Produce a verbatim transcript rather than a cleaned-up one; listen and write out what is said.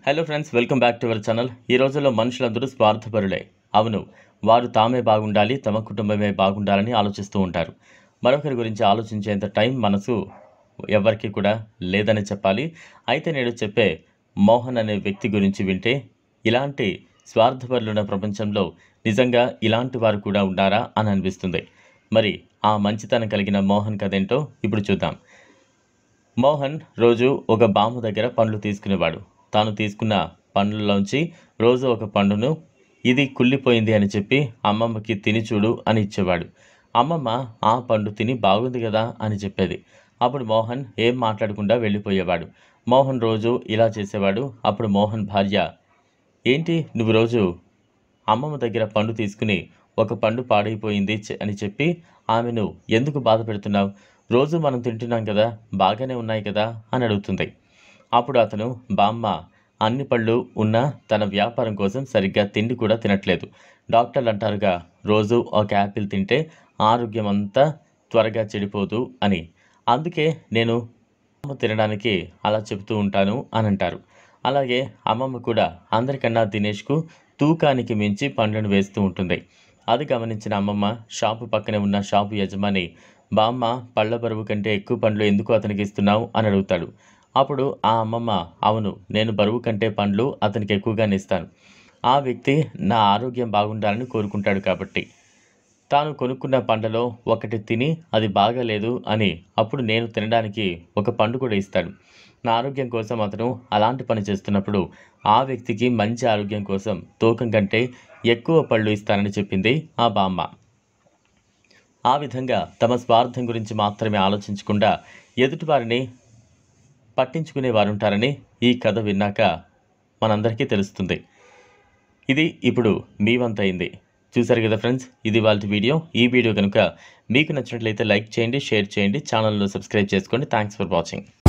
Hello friends, welcome back to our channel. ఈ రోజుల్లో మనుషులందరూ స్వార్థపరులే. అవును, వారు తామే బాగుండాలి, తమ కుటుంబమే బాగుండాలని ఆలోచిస్తూ ఉంటారు. మరొకరి గురించి ఆలోచించేంత టైం, మనసు ఎవరికి కూడా లేదని చెప్పాలి. అయితే నేను చెప్పే మోహన్ అనే వ్యక్తి గురించి వింటే, ఇలాంటి స్వార్థపరులున్న ప్రపంచంలో నిజంగా ఇలాంటి వారు కూడా ఉన్నారా అని అనిపిస్తుంది. మరి ఆ మంచితనం కలిగిన మోహన్ కథేంటో ఇప్పుడు చూద్దాం. మోహన్ రోజు ఒక బామ్మ దగ్గర పండ్లు తీసుకునేవాడు. తాను తీసుకున్న పండ్లలోంచి రోజు ఒక పండును ఇది కుళ్ళిపోయింది అని చెప్పి అమ్మమ్మకి తిని చూడు అని ఇచ్చేవాడు. అమ్మమ్మ ఆ పండు తిని బాగుంది కదా అని చెప్పేది. అప్పుడు మోహన్ ఏం మాట్లాడకుండా వెళ్ళిపోయేవాడు. మోహన్ రోజు ఇలా చేసేవాడు. అప్పుడు మోహన్ భార్య, ఏంటి నువ్వు రోజు అమ్మమ్మ దగ్గర పండు తీసుకుని ఒక పండు పాడైపోయింది అని చెప్పి ఆమెను ఎందుకు బాధ పెడుతున్నావు? రోజు మనం తింటున్నాం కదా, బాగానే ఉన్నాయి కదా అని అడుగుతుంది. అప్పుడు అతను, బామ్మ అన్ని పళ్ళు ఉన్నా తన వ్యాపారం కోసం సరిగ్గా తిండి కూడా తినట్లేదు. డాక్టర్లు అంటారుగా, రోజు ఒక యాపిల్ తింటే ఆరోగ్యం అంతా త్వరగా చెడిపోదు అని. అందుకే నేను అమ్మ తినడానికి అలా చెబుతూ ఉంటాను అని అంటారు. అలాగే అమ్మమ్మ కూడా అందరికన్నా దినేష్కు తూకానికి మించి పండ్లను వేస్తూ ఉంటుంది. అది గమనించిన అమ్మమ్మ షాపు పక్కనే ఉన్న షాపు యజమాని, బామ్మ పళ్ళ బరువు కంటే ఎక్కువ పండ్లు ఎందుకు అతనికి ఇస్తున్నావు అని అడుగుతాడు. అప్పుడు ఆ అమ్మమ్మ, అవును, నేను బరువు కంటే పండ్లు అతనికి ఎక్కువగానే ఇస్తాను. ఆ వ్యక్తి నా ఆరోగ్యం బాగుండాలని కోరుకుంటాడు కాబట్టి. తాను కొనుక్కున్న పండ్లలో ఒకటి తిని అది బాగాలేదు అని అప్పుడు నేను తినడానికి ఒక పండు కూడా ఇస్తాడు. నా ఆరోగ్యం కోసం అతను అలాంటి పని చేస్తున్నప్పుడు ఆ వ్యక్తికి మంచి ఆరోగ్యం కోసం తూకం కంటే ఎక్కువ పళ్ళు ఇస్తానని చెప్పింది ఆ బామ్మ. ఆ విధంగా తమ స్వార్థం గురించి మాత్రమే ఆలోచించకుండా ఎదుటివారిని పట్టించుకునే వారుంటారని ఈ కథ విన్నాక మనందరికీ తెలుస్తుంది. ఇది ఇప్పుడు మీ వంతైంది. చూసారు కదా ఫ్రెండ్స్, ఇది వాళ్ళ వీడియో. ఈ వీడియో కనుక మీకు నచ్చినట్లయితే లైక్ చేయండి, షేర్ చేయండి, ఛానల్ను సబ్స్క్రైబ్ చేసుకోండి. Thanks for watching.